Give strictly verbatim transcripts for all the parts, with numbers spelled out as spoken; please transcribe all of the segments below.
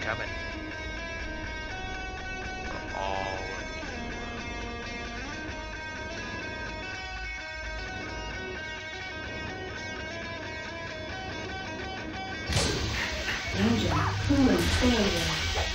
coming. From all of Engine coolant failure.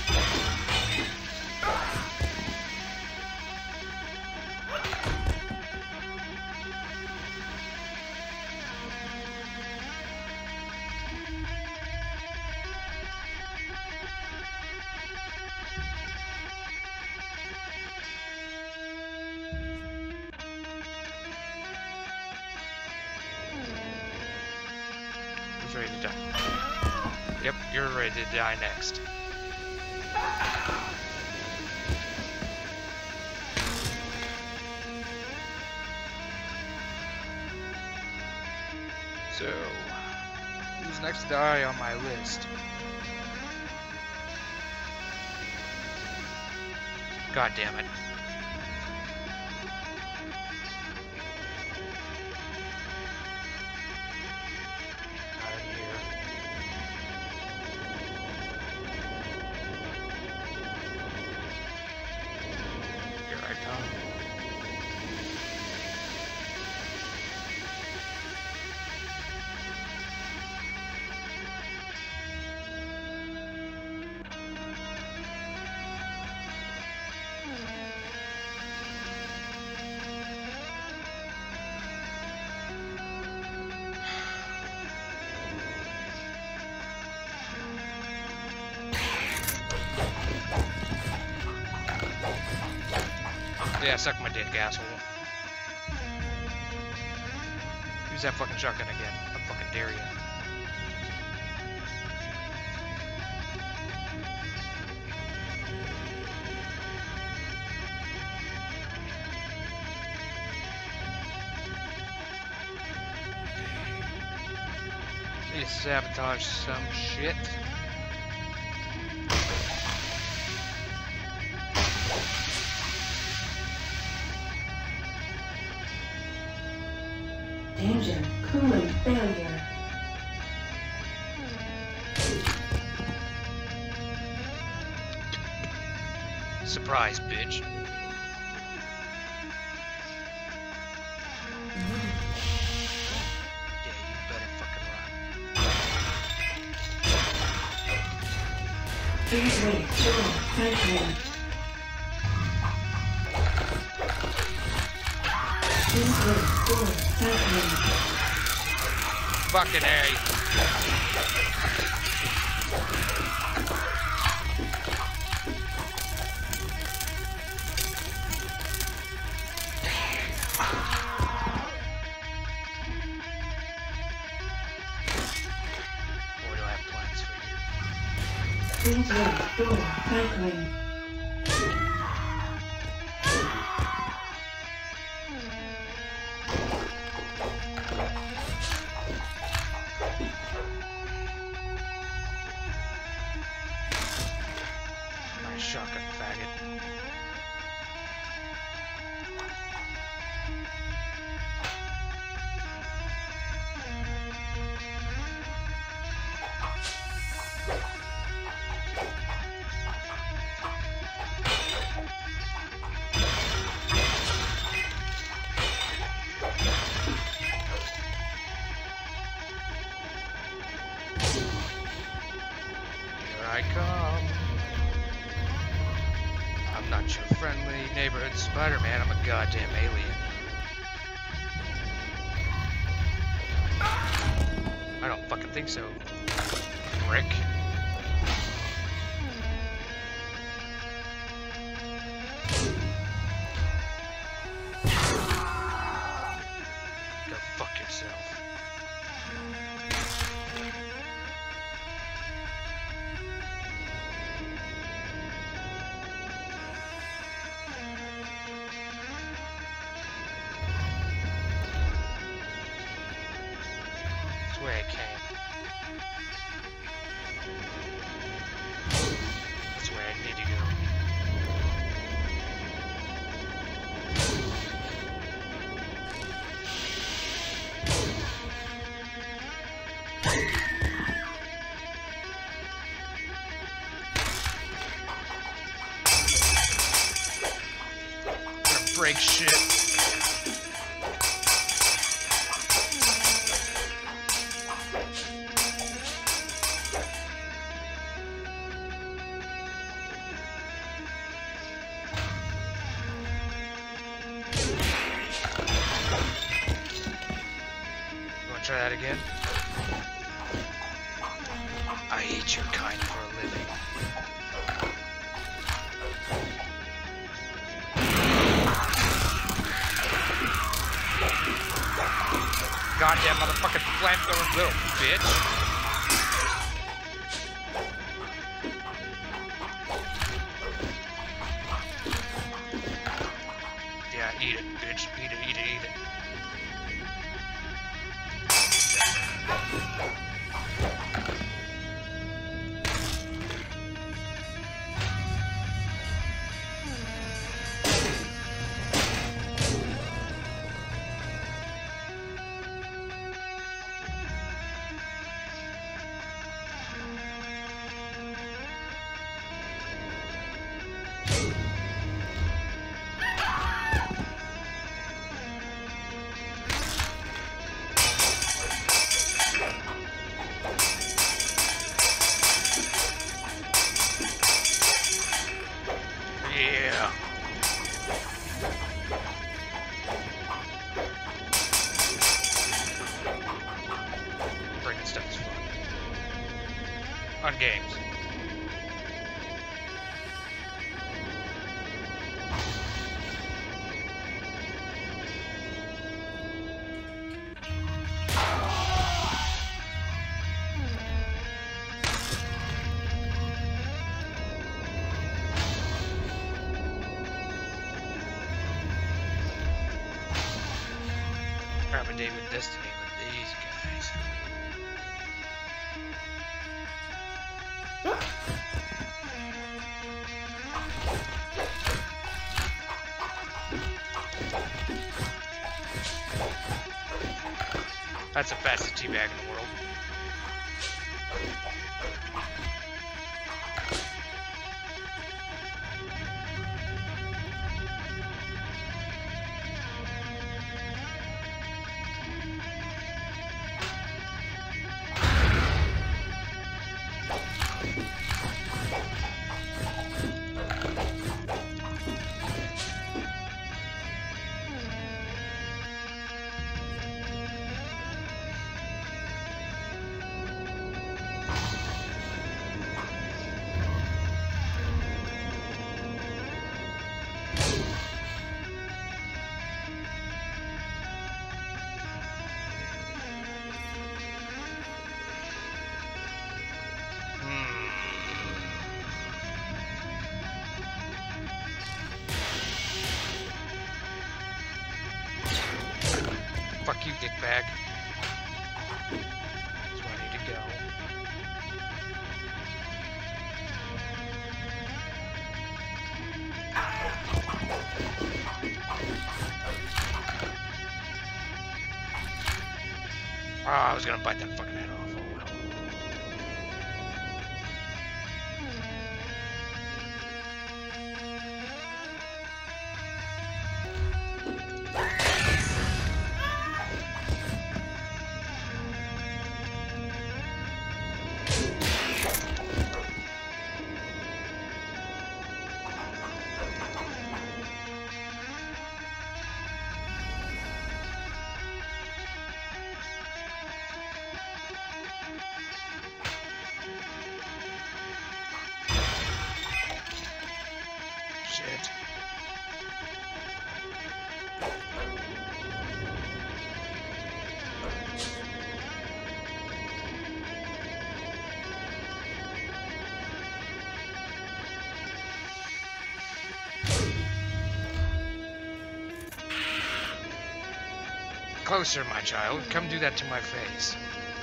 Who's ready to die? Yep, you're ready to die next. So, who's next to die on my list? God damn it. Not in here. Here I come. Yeah, suck my dick, asshole. Use that fucking shotgun again. I fucking dare you. Need to sabotage some shit. Engine coolant failure. Surprise, bitch. Yeah, you better fucking run. Please wait. Sure. Thank you. Please wait. Sure. Thank you. Fucking A. Boy, do I have plans for you. Please wait. Door. Cycling. Nice shotgun, faggot. Here I come. I'm not your friendly neighborhood Spider-Man, I'm a goddamn alien. I don't fucking think so, Rick. Go fuck yourself. That's where I came. break shit. Try that again. I eat your kind for a living. Goddamn motherfucking flamethrower, little bitch. Yeah, eat it, bitch. Eat it, eat it, eat it. Yeah. Breaking stuff is fun. On games. Grab a David Destiny with these guys. That's the fastest teabag in the world. Fuck you, dickbag. That's where I need to go. Oh, I was gonna bite that fucking head off. Oh well. Shit. Closer, my child. Come do that to my face.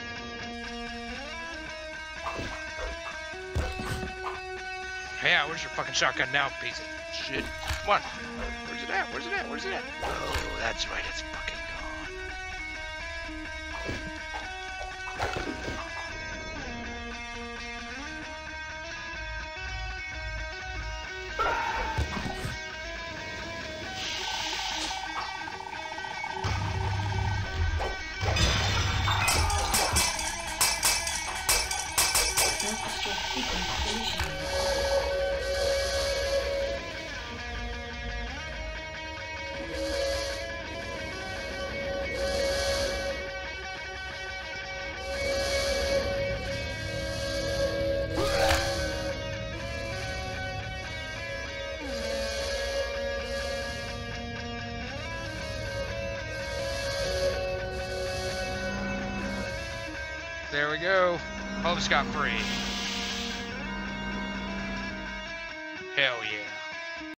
Yeah, where's your fucking shotgun now, piece of shit? Come on. Where's it at? Where's it at? Where's it at? Oh, that's right. It's fucking gone. Self-destruct sequence initiated. There we go. Home scot free. Hell yeah.